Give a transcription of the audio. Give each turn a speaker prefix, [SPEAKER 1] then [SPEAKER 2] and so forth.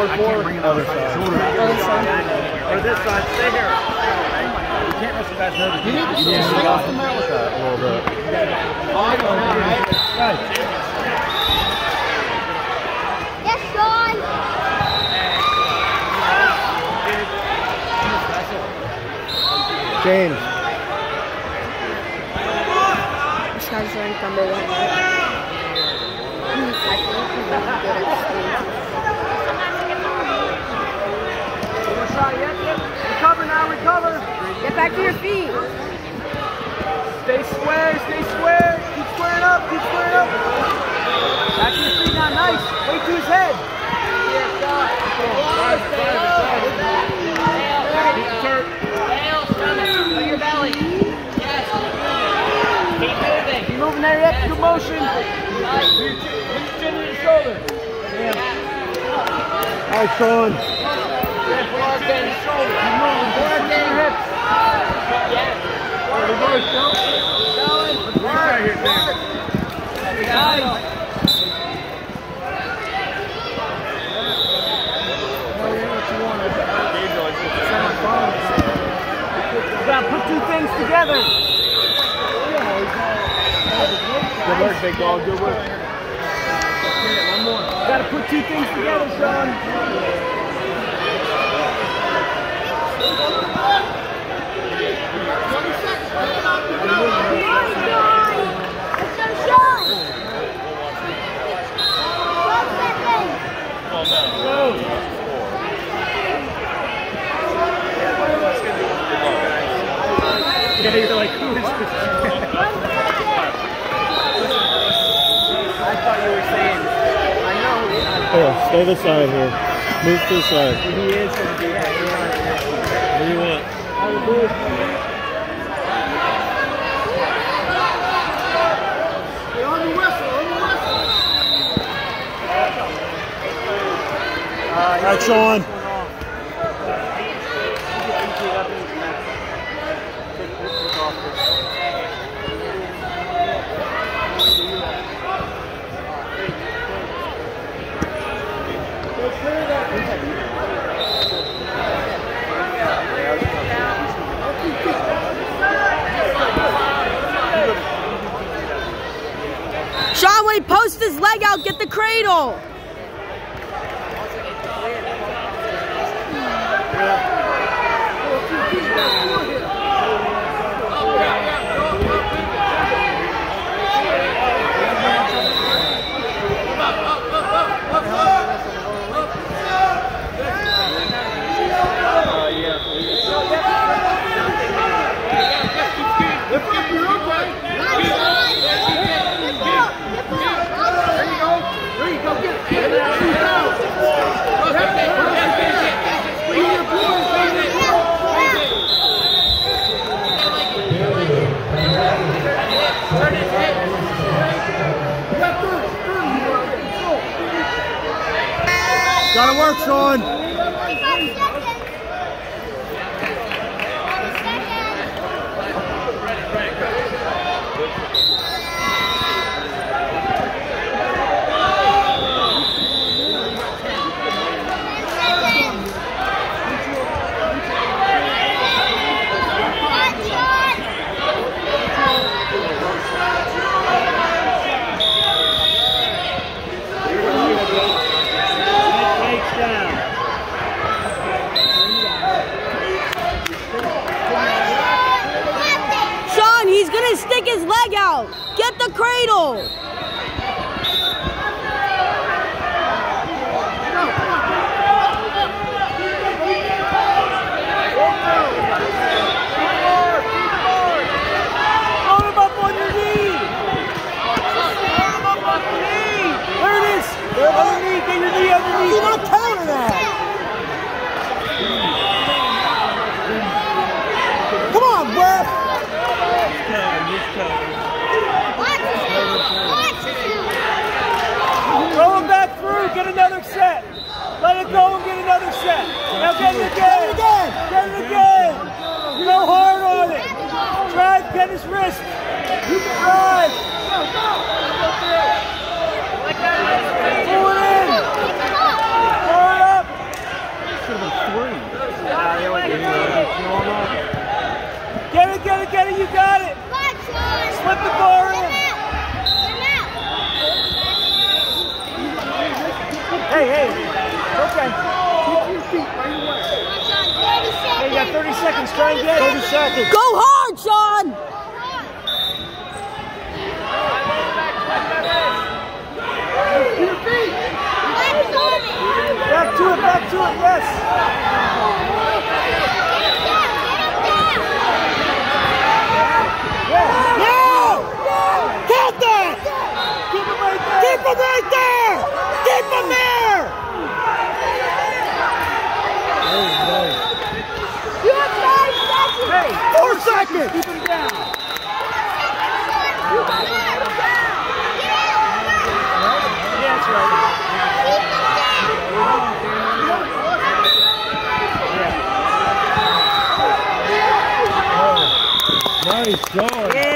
[SPEAKER 1] Other side.
[SPEAKER 2] Or this side. Stay here. You can't let the guys know that you need to
[SPEAKER 1] Stay off the mat with that a little bit.
[SPEAKER 3] Yes, Sean.
[SPEAKER 1] James.
[SPEAKER 3] This guy's running from the one. I think he's really good at skating.
[SPEAKER 2] Recover now, recover.
[SPEAKER 3] Get back to your feet.
[SPEAKER 2] Stay square, stay square. Keep squaring up, keep squaring up. Back to your feet now, nice. Wait to his head.
[SPEAKER 4] Your belly. Yes. Keep moving.
[SPEAKER 2] Keep moving there, yep. Good motion. Reach chin to your shoulder.
[SPEAKER 1] All right, Sean.
[SPEAKER 4] Working.
[SPEAKER 2] Keep moving. Working your hips.
[SPEAKER 4] Yeah.
[SPEAKER 2] Reverse, go. Right here, Sam. You gotta put two things together. Good work, big dog. Good work. One more. You gotta put two things together, Sean. Yeah, you're like, who is this? I thought you were saying, I know.
[SPEAKER 1] Here, stay this side here. Move to the side.
[SPEAKER 2] He is going to be
[SPEAKER 1] What do you want?
[SPEAKER 2] On the whistle, on the whistle.
[SPEAKER 1] All right, Sean.
[SPEAKER 3] Sean, when he posts his leg out, get the cradle.
[SPEAKER 1] Gotta work, Sean.
[SPEAKER 3] Sean, he's gonna stick his leg out. Get the cradle.
[SPEAKER 1] You're not counting that. Come on, Brett.
[SPEAKER 3] What?
[SPEAKER 2] Hey, hey. Okay. Keep your feet right away. Hey, you got 30 seconds. Try and get it.
[SPEAKER 1] 30 seconds.
[SPEAKER 3] Go hard, Sean!
[SPEAKER 2] Your feet. Back to it, yes.
[SPEAKER 1] Now! Count that!
[SPEAKER 2] Keep him right there.
[SPEAKER 1] Keep him right there! Keep him there!
[SPEAKER 3] You have 5 seconds!
[SPEAKER 2] Hey,
[SPEAKER 1] 4 seconds!
[SPEAKER 2] keep him down.
[SPEAKER 3] You gotta let him down!
[SPEAKER 2] Yeah, that's right.
[SPEAKER 1] Nice job.
[SPEAKER 2] Yeah.